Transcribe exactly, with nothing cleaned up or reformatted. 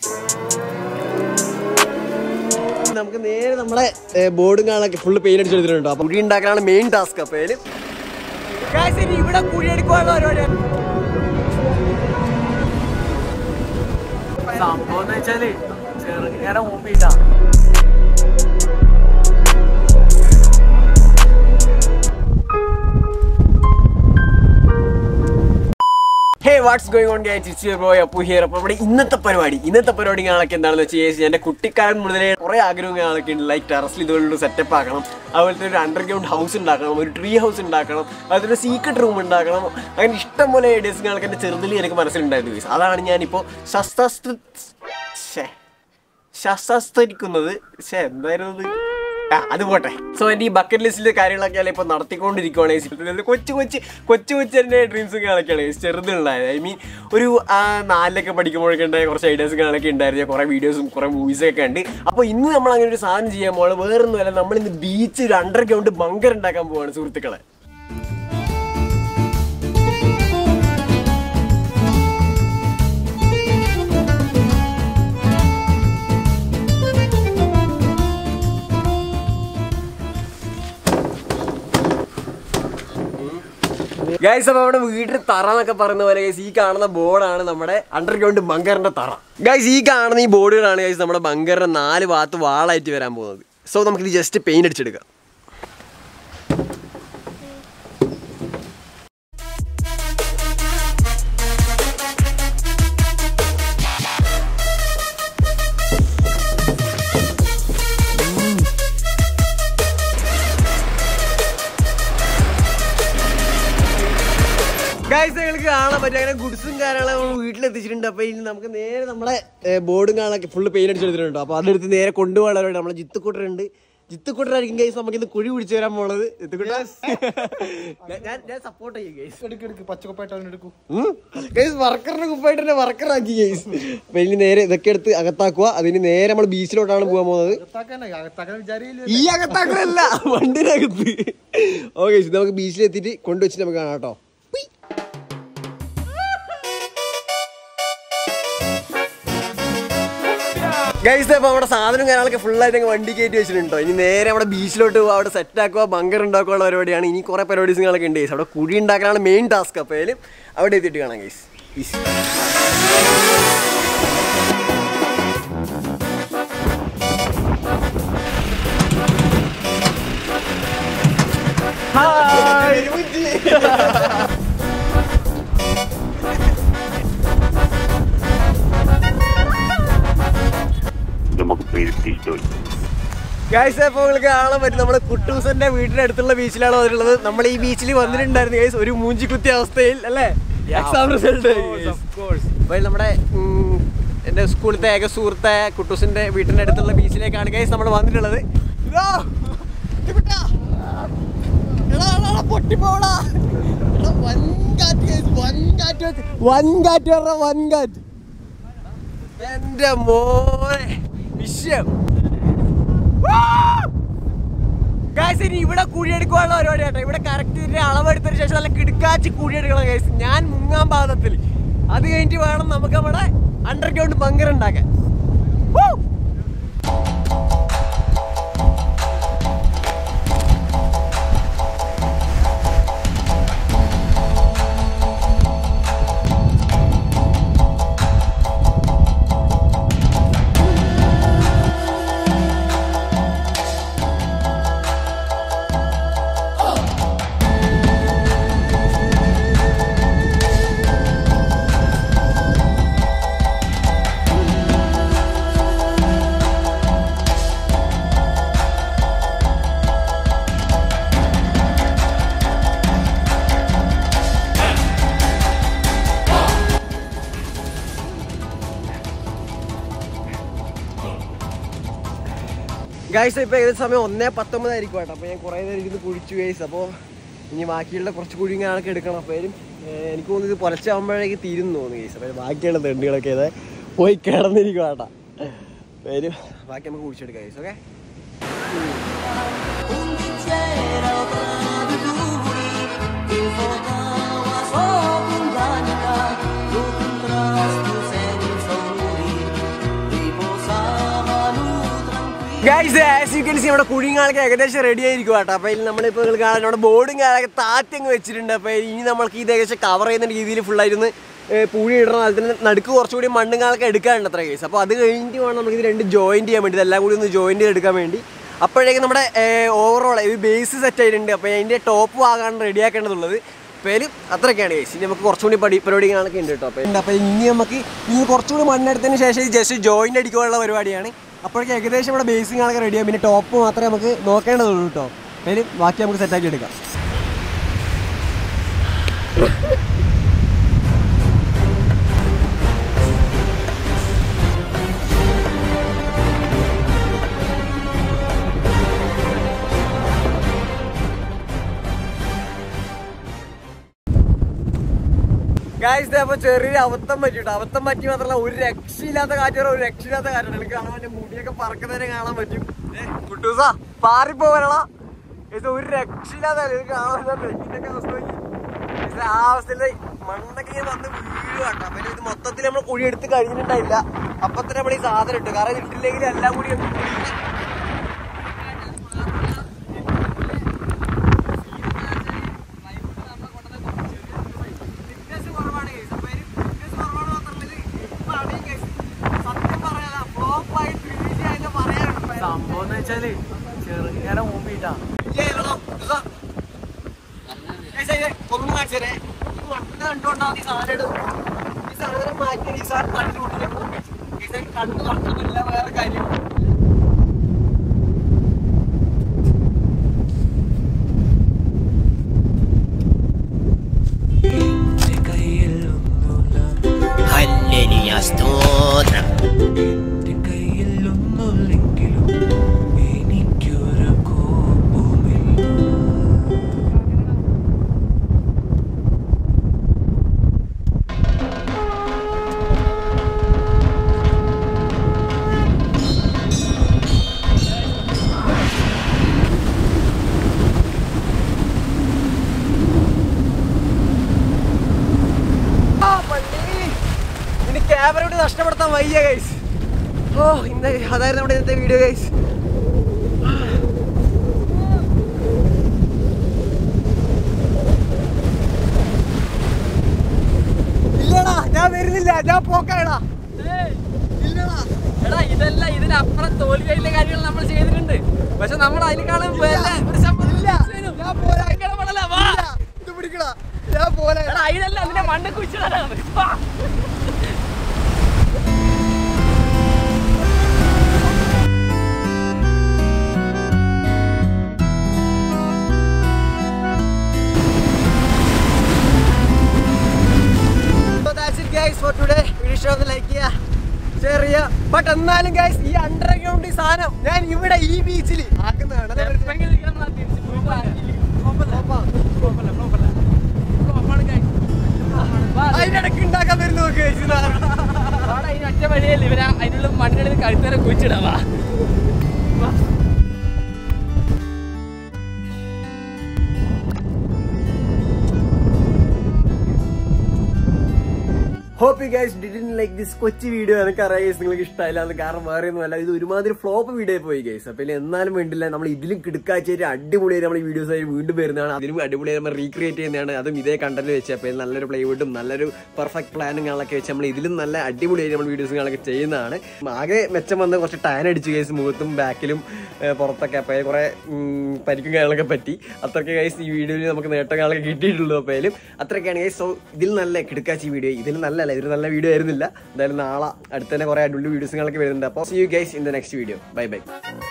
നമുക്ക് നേരെ നമ്മളെ ബോർഡും കാണാനൊക്കെ ഫുള്ള് പെയിൻ അടിച്ചെടുത്തിട്ടുണ്ട്. അപ്പൊ കുഴി ഉണ്ടാക്കാനാണ് മെയിൻ ടാസ്ക്. അപ്പൊ ഇവിടെ കുഴി എടുക്കുവാനുള്ള പരിപാടിയാണ്. സംഭവം എന്ന് വെച്ചാല് ചെറുങ്ങനെ ഓമ്പിട്ടാ Hey, what's going on guys? It's your boy Appu here. അപ്പോൾ നമ്മുടെ ഇന്നത്തെ പരിപാടി ഇന്നത്തെ പരിപാടി കാണാനൊക്കെ എന്താണെന്ന് വെച്ച് കഴിഞ്ഞാൽ എൻ്റെ കുട്ടിക്കാലം മുതലേ കുറേ ആഗ്രഹങ്ങളൊക്കെ ഉണ്ട്. ലൈക്ക് ടെറസിൽ ഇതുപോലുള്ള സെറ്റപ്പ് ആക്കണം, അതുപോലത്തെ ഒരു അണ്ടർഗ്രൗണ്ട് ഹൗസ് ഉണ്ടാക്കണം, ഒരു ട്രീ ഹൗസ് ഉണ്ടാക്കണം, അതിലൊരു സീക്രട്ട് റൂം ഉണ്ടാക്കണം. അങ്ങനെ ഇഷ്ടംപോലെ ഐഡിയാസുകളൊക്കെ എൻ്റെ ചെറുതിൽ എനിക്ക് മനസ്സിലുണ്ടായിരുന്നു ഗൈസ്. അതാണ് ഞാനിപ്പോൾ ശസ്ത്ര ശസ്ത്രിക്കുന്നത് ശേ എന്തായിരുന്നു അത് പോട്ടെ. സോ എൻ്റെ ഈ ബക്കറ്റ് ലിസ്റ്റിലെ കാര്യങ്ങളൊക്കെ അല്ല ഇപ്പോൾ നടത്തിക്കൊണ്ടിരിക്കുകയാണ്. കൊച്ചു കൊച്ച് കൊച്ചു കൊച്ചു എൻ്റെ ഡ്രീംസും കാണൊക്കെയാണ് ചെറുതുണ്ടായത്. ഐ മീൻ ഒരു നാലിലൊക്കെ പഠിക്കുമ്പോഴൊക്കെ ഉണ്ടായ കുറച്ച് ഐഡിയാസും കാണൊക്കെ ഉണ്ടായിരുന്നു, കുറേ വീഡിയോസും കുറേ മൂവീസൊക്കെ ഉണ്ട്. അപ്പോൾ ഇന്ന് നമ്മൾ അങ്ങനെ ഒരു സാധനം ചെയ്യാൻ പോകുന്നത് വേറൊന്നുമല്ല, നമ്മളിന്ന് ബീച്ച് ഒരു അണ്ടർഗ്രൗണ്ട് ബങ്കർ ഉണ്ടാക്കാൻ പോവാണ് സുഹൃത്തുക്കളെ. ഗൈസ്, അപ്പോൾ നമ്മുടെ വീട്ടിൽ തറ എന്നൊക്കെ പറയുന്ന പോലെ ഗൈസ് ഈ കാണുന്ന ബോർഡാണ് നമ്മുടെ അണ്ടർഗ്രൗണ്ട് ബങ്കറിന്റെ തറ. ഗൈസ് ഈ കാണുന്ന ഈ ബോർഡുകളാണ് ഗൈസ് നമ്മുടെ ബങ്കറിന്റെ നാല് ഭാഗത്ത് വാളായിട്ട് വരാൻ പോകുന്നത്. സോ നമുക്കിത് ജസ്റ്റ് പെയിന്റ് അടിച്ചെടുക്കാം. ഗൈസ് നിങ്ങൾക്ക് കാണാൻ പറ്റും അങ്ങനെ ഗുഡ്സും കാര്യങ്ങളും നമ്മൾ വീട്ടിലെത്തിച്ചിട്ടുണ്ട്. അപ്പോൾ ഇനി നമുക്ക് നേരെ നമ്മളെ ബോർഡും കാണാനൊക്കെ ഫുള്ള് പെയിൻ അടിച്ചെടുത്തിട്ടുണ്ട്. അപ്പോൾ അതെടുത്ത് നേരെ കൊണ്ടുപോകാൻ നമ്മളെ ജിത്തുക്കുട്ടറുണ്ട്. ജിത്തുക്കുട്ടറായിരിക്കും ഗൈസ് നമുക്ക് ഇന്ന് കുഴി പിടിച്ചു വരാൻ പോണത്. ജിത്തുക്കുട്ട ഞാൻ സപ്പോർട്ട് ചെയ്യും ഗൈസ്. ഗൈസ് വർക്കറിന്റെ കുപ്പായിട്ട് തന്നെ വർക്കറാക്കി ഗൈസ്. അപ്പൊ ഇനി നേരെ ഇതൊക്കെ എടുത്ത് അകത്താക്കുക. അതിന് നേരെ നമ്മൾ ബീച്ചിലോട്ടാണ് പോകാൻ പോകുന്നത്. ഈ അകത്താക്കലല്ല, വണ്ടിനകത്ത്. ഓക്കെ, ഇത് നമുക്ക് ബീച്ചിലെത്തിയിട്ട് കൊണ്ടുവച്ചിട്ട് നമുക്ക് കാണാം കേട്ടോ. ഗൈസ് അപ്പോൾ നമ്മുടെ സാധനം കാര്യങ്ങളൊക്കെ ഫുള്ളായിട്ട് അങ്ങ് വണ്ടി കയറ്റി വെച്ചിട്ടുണ്ടോ. ഇനി നേരെ അവിടെ ബീച്ചിലോട്ട് പോകുക, അവിടെ സെറ്റ് ആക്കുക, ബങ്കർ ഉണ്ടാക്കാനുള്ള പരിപാടിയാണ്. ഇനി കുറേ പരിപാടീസുകളൊക്കെ ഉണ്ട് ഗൈസ്. അവിടെ കുഴി ഉണ്ടാക്കാനാണ് മെയിൻ ടാസ്ക്. അപ്പോൾ അതിലും അവിടെ എത്തിയിട്ട് കാണാം ഗൈസ്. ഗൈസ് അപ്പോൾ നിങ്ങൾക്ക് കാണാൻ പറ്റും നമ്മുടെ കുട്ടൂസന്റെ വീടിന്റെ അടുത്തുള്ള ബീച്ചിലാണ് വന്നിട്ടുള്ളത്. നമ്മൾ ഈ ബീച്ചിൽ വന്നിട്ടുണ്ടായിരുന്നു ഗൈസ് ഒരു മൂഞ്ചി കുത്തിയ അവസ്ഥയിൽ അല്ലേ, എക്സാം റിസൾട്ട്. അപ്പോൾ നമ്മുടെ എൻ്റെ സ്കൂളിലത്തെ ഏക സുഹൃത്തായ കുട്ടൂസിന്റെ വീട്ടിന്റെ അടുത്തുള്ള ബീച്ചിലേക്കാണ് ഗൈസ് നമ്മൾ വന്നിട്ടുള്ളത്. എന്റെ മോനെ വിഷയം ഗൈസ്. ഇനി ഇവിടെ കുഴിയെടുക്കാനുള്ള പരിപാടി കേട്ടോ. ഇവിടെ കറക്റ്റ് ഇതിന്റെ അളവെടുത്തതിന് ശേഷം നല്ല കിടക്കാച്ചി കുഴിയെടുക്കണം ഗൈസ്. ഞാൻ മുങ്ങാൻ പാകത്തിൽ. അത് കഴിഞ്ഞിട്ട് വേണം നമുക്ക് നമ്മുടെ അണ്ടർഗ്രൗണ്ട് ബങ്കർ ഉണ്ടാക്കാൻ. ഗൈസ് ഇപ്പോൾ ഏകദേശം സമയം ഒന്നേ പത്തൊമ്പതായിരിക്കും കേട്ടോ. അപ്പോൾ ഞാൻ കുറേ നേരം ഇരുന്ന് കുഴിച്ചു ഗൈസ്. അപ്പോൾ ഇനി ബാക്കിയുള്ള കുറച്ച് കുഴിങ്ങാനൊക്കെ എടുക്കണം. അപ്പോൾ എനിക്ക് തോന്നുന്നു ഇത് പുലച്ചാകുമ്പോഴേക്ക് തീരുന്നു തോന്നുന്നു ഗൈസ്. അപ്പോൾ ബാക്കിയുള്ള തെണ്ടുകളൊക്കെ ഇത് പോയി കിടന്നിരിക്കും കേട്ടോ. പേരും ബാക്കി നമുക്ക് കുഴിച്ചെടുക്കാം guys. Okay, guys as you can see നമ്മുടെ കുഴിങ്ങാളൊക്കെ ഏകദേശം റെഡി ആയിരിക്കും കേട്ടോ. അപ്പോൾ ഇതിൽ നമ്മളിപ്പോൾ നിങ്ങൾ കാണാൻ നമ്മുടെ ബോർഡും കാര്യമൊക്കെ താത്തിങ്ങ് വെച്ചിട്ടുണ്ട്. അപ്പോൾ ഇനി നമ്മൾക്ക് ഇത് ഏകദേശം കവർ ചെയ്യുന്ന രീതിയിൽ ഫുള്ളായിരുന്നു പൂഴി ഇടണം. അതിന് നടുക്ക് കുറച്ചുകൂടി മണ്ണും കാലൊക്കെ എടുക്കാനുണ്ട് അത്ര കേസ്. അപ്പോൾ അത് കഴിഞ്ഞിട്ട് വേണം നമുക്ക് ഇത് രണ്ട് ജോയിൻറ്റ് ചെയ്യാൻ വേണ്ടി, ഇതെല്ലാം കൂടി ഒന്ന് ജോയിൻറ്റ് എടുക്കാൻ വേണ്ടി. അപ്പോഴേക്കും നമ്മുടെ ഓവറോൾ ഈ ബേസ് സെറ്റ് ആയിട്ടുണ്ട്. അപ്പോൾ അതിൻ്റെ ടോപ്പ് ഭാഗമാണ് റെഡിയാക്കേണ്ടതുള്ളത്. പേര് അത്രയൊക്കെയാണ് കേസ്. ഇനി നമുക്ക് കുറച്ചുകൂടി പടി പരിപാടികളൊക്കെ ഉണ്ട് കേട്ടോ. അപ്പോൾ അപ്പോൾ ഇനി നമുക്ക് ഇനി കുറച്ചുകൂടി മണ്ണെടുത്തതിന് ശേഷം ജസ്റ്റ് ജോയിൻറ്റ് അടിക്കാനുള്ള പരിപാടിയാണ്. അപ്പോഴേക്കും ഏകദേശം ഇവിടെ ബേസിങ്ങളൊക്കെ റെഡിയാകും. പിന്നെ ടോപ്പ് മാത്രമേ നമുക്ക് നോക്കേണ്ടതുള്ളൂ കേട്ടോ. പേര് ബാക്കി നമുക്ക് സെറ്റാക്കി എടുക്കാം. ഗായ്സ് അപ്പോൾ ചെറിയൊരു അബദ്ധം പറ്റിട്ടോ. അബദ്ധം പറ്റി മാത്രമല്ല ഒരു രക്ഷയില്ലാത്ത കാറ്റാണ്, ഒരു രക്ഷയില്ലാത്ത കാറ്റാണ്. എനിക്ക് കാണാൻ പറ്റും, മുടിയൊക്കെ പറക്കുന്നതിനെ കാണാൻ പറ്റും. കുട്ടൂസാ പാറിപ്പോവരളാ ഒരു രക്ഷയില്ലാത്ത കാണാൻ ട്രെക്കിന്റെ അവസ്ഥ നോക്കി. ആ അവസ്ഥയിൽ മണ്ണൊക്കെ വന്ന് വീഴുവാട്ടോ. അപ്പം ഇത് മൊത്തത്തിൽ നമ്മൾ കുഴി എടുത്ത് കഴിഞ്ഞിട്ടുണ്ടായില്ല. അപ്പം തന്നെ നമ്മൾ ഈ സാധനം ഇട്ടു. കാരണം ഇട്ടില്ലെങ്കിൽ എല്ലാം കൂടി സംഭവം എന്ന് വെച്ചാല് ചെറുങ്ങനെ ഓമ്പിട്ടാ ഒന്നും കാണിച്ചേ കണ്ടുകൊണ്ടാ ഈ സാധനം ഈ സാധനം മാറ്റി ഈ സാധനം കണ്ടുകൊണ്ടിരിക്കും. കണ്ടു നടക്കുന്നില്ല വേറെ കാര്യം. സ്തോത്രം ക്യാമറയോട് നഷ്ടപ്പെടുത്താൻ വയ്യ ഗൈസ്. ഓ ഇന്ന് അതായിരുന്നു നമ്മുടെ ഇന്നത്തെ വീഡിയോ ഗൈസ്. ഇല്ലടാ ഞാൻ വരുന്നില്ല, ഞാൻ പോക്കാടാ. എടാ ഇതല്ല, ഇതിനപ്പുറം തോൽവിയിലെ കാര്യങ്ങൾ നമ്മൾ ചെയ്തിട്ടുണ്ട്. പക്ഷെ നമ്മൾ അതിനേക്കാളും അതിനല്ല അതിന്റെ മണ്ണ് കുഴിച്ചിടാനാണ്. ബട്ട് എന്നാലും ഗൈസ് ഈ അണ്ടർഗ്രൗണ്ട് സാധനം ഞാൻ ഇവിടെ ഈ ബീച്ചിൽ ആക്കുന്നതാണ്. അതിനിടയ്ക്ക് ഉണ്ടാക്കാൻ വരുന്ന നോക്കി ഒറ്റ വഴിയല്ലേ ഇവരാ അതിനുള്ള മണ്ണെടുത്ത് കഴുത്തേരെ കുഴിച്ചിടാവാ. Hope you guys didn't like this കൊച്ചു വീഡിയോ. എനിക്കറിയാം ഗൈസ് നിങ്ങൾക്ക് ഇഷ്ടമായില്ല എന്ന്. കാരണം വേറെ ഒന്നുമല്ല, ഇത് ഒരുമാതിരി ഫ്ലോപ്പ് വീഡിയോ പോയി ഗൈസ്. അപ്പം എന്നാലും വേണ്ടില്ല, നമ്മൾ ഇതിലും കിടക്കാച്ചായിട്ട് അടിപൊളിയായി നമ്മൾ ഈ വീഡിയോസ് ആയി വീണ്ടും വരുന്നതാണ്. അതിലും അടിപൊളിയായി നമ്മൾ റീക്രിയേറ്റ് ചെയ്യുന്നതാണ്. അതും ഇതേ കണ്ടന്റ് വെച്ച്. അപ്പം നല്ലൊരു പ്ലൈവുഡും നല്ലൊരു പെർഫെക്റ്റ് പ്ലാനുകളൊക്കെ വെച്ച് നമ്മൾ ഇതിലും നല്ല അടിപൊളിയായി നമ്മൾ വീഡിയോസുകളൊക്കെ ചെയ്യുന്നതാണ്. ആകെ മെച്ചം വന്ന് കുറച്ച് ടാൻ അടിച്ചു ഗൈസ് മുഖത്തും ബാക്കിലും പുറത്തൊക്കെ. അപ്പം കുറെ പരിക്കും കാര്യങ്ങളൊക്കെ പറ്റി. അത്രയ്ക്ക് ഗൈസ് ഈ വീഡിയോയിൽ നമുക്ക് നേട്ടങ്ങളൊക്കെ കിട്ടിയിട്ടുള്ളൂ. അപ്പം അത്രയൊക്കെയാണ് ഗൈസ്. സോ ഇതിൽ നല്ല കിടക്കാച്ചി വീഡിയോ, ഇതിൽ നല്ല ഇതൊരു നല്ല വീഡിയോ ആയിരുന്നില്ല. എന്തായാലും നാളെ അടുത്ത് തന്നെ കുറെ അടിപൊളി വീഡിയോസുകളൊക്കെ വരുന്നുണ്ട്. അപ്പോൾ see you guys in the next video. Bye by.